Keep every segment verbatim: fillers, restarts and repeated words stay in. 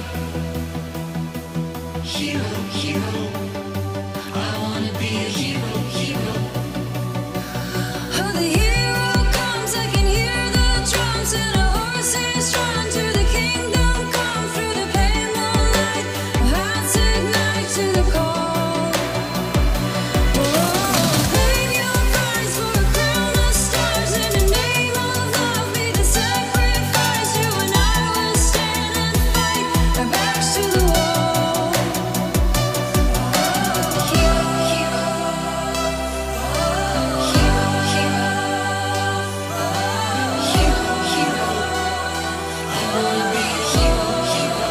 hero, hero. I wanna be a hero, hero. Oh, the hero comes, I can hear the drums and a horse is drawn to the kingdom come through the pale moonlight. Hearts ignite to the call. Oh, claim your prize for a crown of stars. In the name of love, be the sacrifice. You and I will stand and fight our backs to the wall. Hero, hero. Hero, hero. Hero, hero. I wanna be a hero, hero.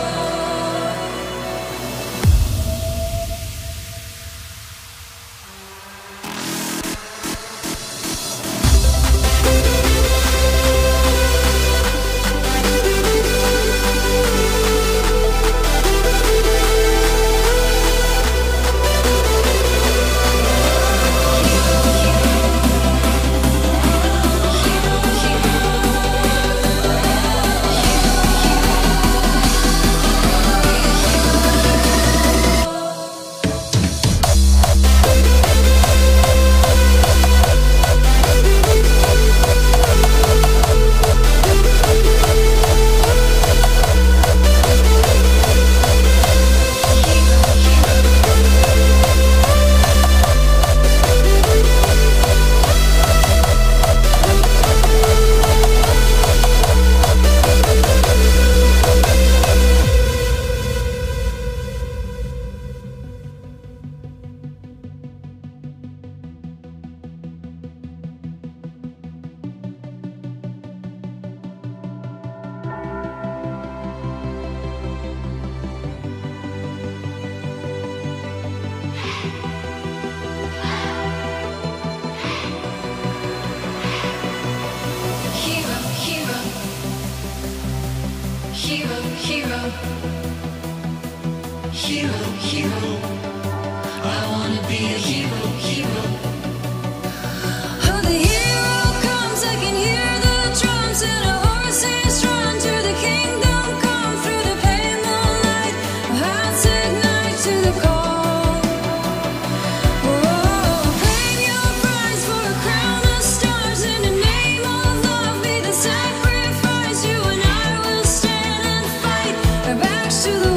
Hero, hero. Hero, hero. Hero, hero. I wanna be a hero, hero. Oh, the hero comes, I can hear the drums and a horse is drawn to the kingdom come through the pale moonlight. Hearts ignite to the call. Oh, claim your prize for a crown of stars. In the name of love, be the sacrifice. You and I will stand and fight our backs to the